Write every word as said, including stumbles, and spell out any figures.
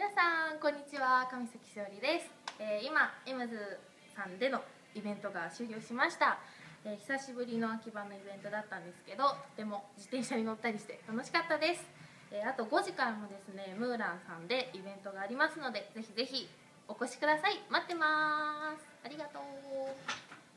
皆さんこんにちは、上関しおりです。えー、今エムズさんでのイベントが終了しました。えー、久しぶりの秋葉のイベントだったんですけど、とても自転車に乗ったりして楽しかったです。えー、あとごじからもですね、ムーランさんでイベントがありますので、ぜひぜひお越しください。待ってます。ありがとう。